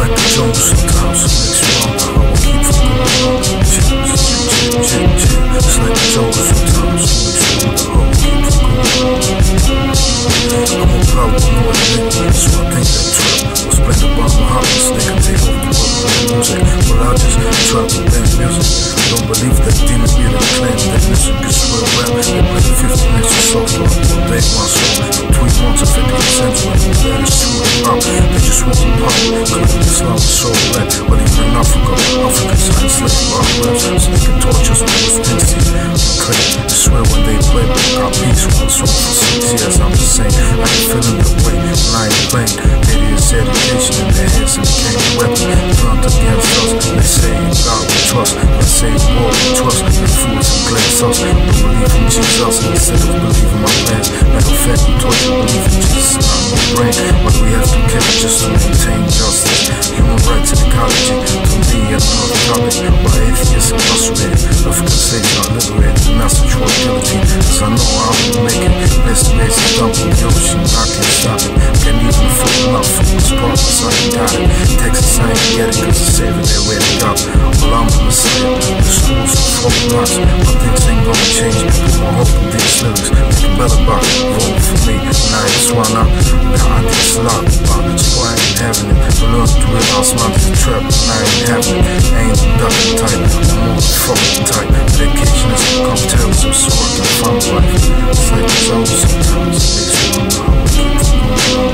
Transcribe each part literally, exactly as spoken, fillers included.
like the jungle sometimes, so makes me wonder how I keep from going on. Chip, chip, chip, chip, chip. It's like the jungle sometimes, so makes me wonder how I keep from going on. I'm a proud boy, nigga, so I think that trap was blended by my habits. They can take over the world with their music. Well, I just trap with their music. Don't believe that demon really claim that music is real rap. They play fifty minutes of soft rock all day, my soul. Between months and fifty percent when that is true and pop. They just want the pop, claiming Islam is so black. But even in Africa, Africans are enslaved by raps, so they can torture us with intensity. Claim, I swear when they play, got peace one song for six years. I'm just saying, I can feel in the way when I ain't playing. Maybe it's education in their hands and became a weapon. Turned against us, they say in God we trust. Let's say in war we trust. The fools and glass us. Don't believe in Jesus instead of believing my plans. Matter of fact, we taught you believe in Jesus and not my brain. But we have to kill it just to maintain justice. Human rights and ecology, to me another topic. Why atheists incarcerated, African slaves not liberated. And that's the true guillotine, cause I know I will make it. Best ways to dump in the ocean, I can't stop it. Can't even afford enough for this progress, I ain't got it. Texas, I ain't get it, cause it's saving their way to God. Well, I'm the Messiah, the schools are folk nuts. But things ain't gonna change, put my hope in these lyrics. Make a better box, vote for me, and I ain't sworn out. Now I need to lock, so I ain't having it. I learned to realize my trap, and I ain't having it. I ain't the ducking type, I'm more the fucking type. Medication has become terrorism, so I can find life. It's like the jungle sometimes, it makes me wonder how I keep from going on.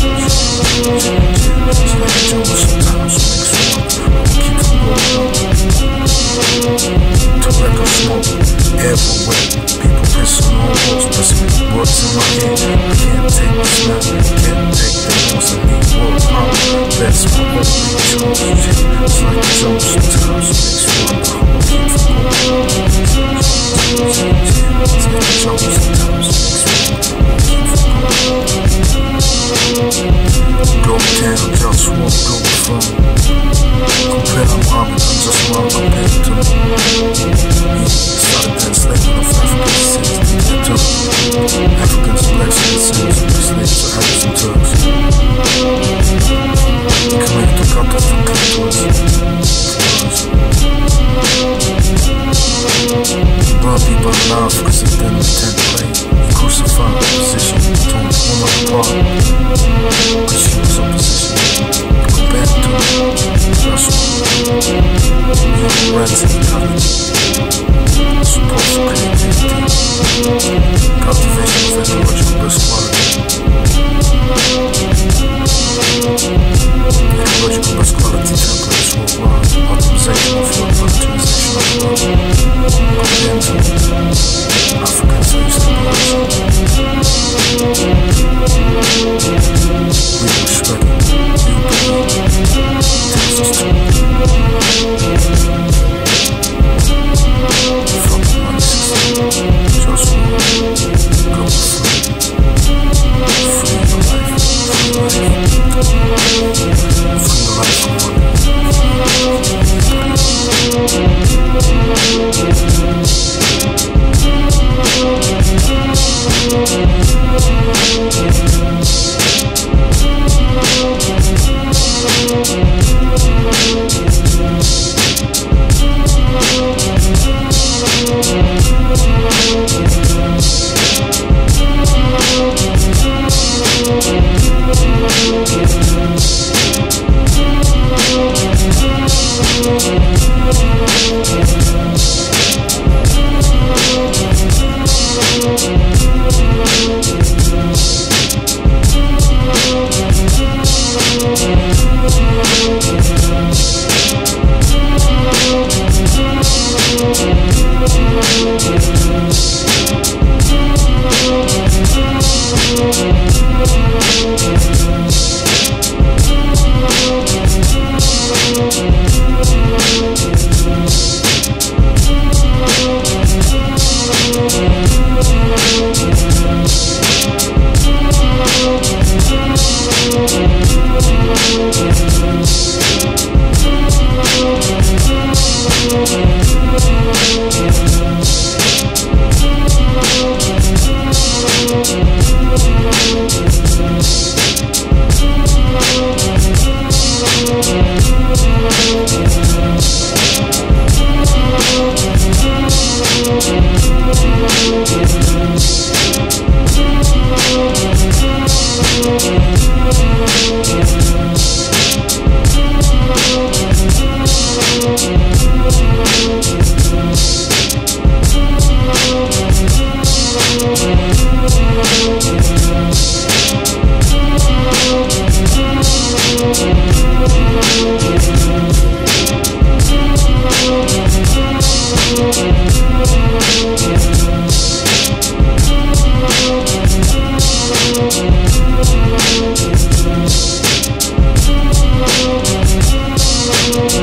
It's like the jungle sometimes, it makes me wonder how I keep from going on. Tobacco smoke everywhere, people pissing on walls, pressing words in my head. I can't take the smell, can't take the noise, I need world power. That's my only choice. It's like the jungle sometimes, it makes me wonder how I keep from going on. It's like the jungle sometimes, it makes me wonder how I keep from going on. Go down, JustWar, Globalfirm. Compare I'm armed, I'm JustWar compared to me. Started that enslavement of African descendants, they took Africans, blacks, and descendants of the slaves to Arabs and Turks. We can make the cut off and come to us. We burn people alive because they didn't intend to play. We crucified the opposition, torn the woman apart because she was opposition. Compared to that's what human rights and ecology, support for creativity, cultivation of ecological best quality, ecological best quality templates worldwide, optimization of world, optimization of world, compared to African slaves to we respect you, takes us to fucking money system. JustWar, GLOBALFIRM, free your life, free your life, free your life from money. We'll be right back.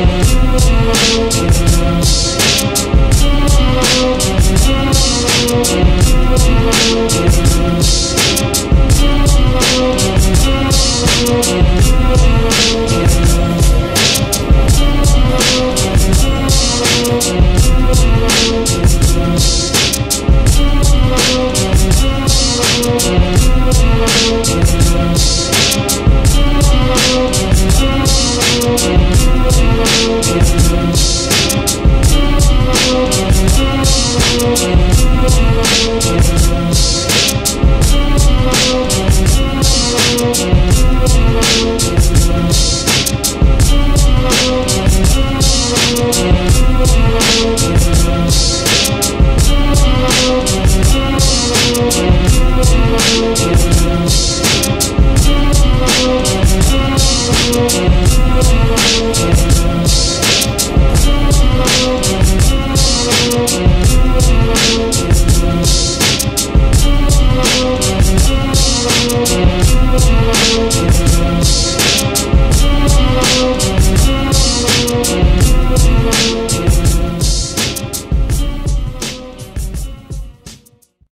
It's like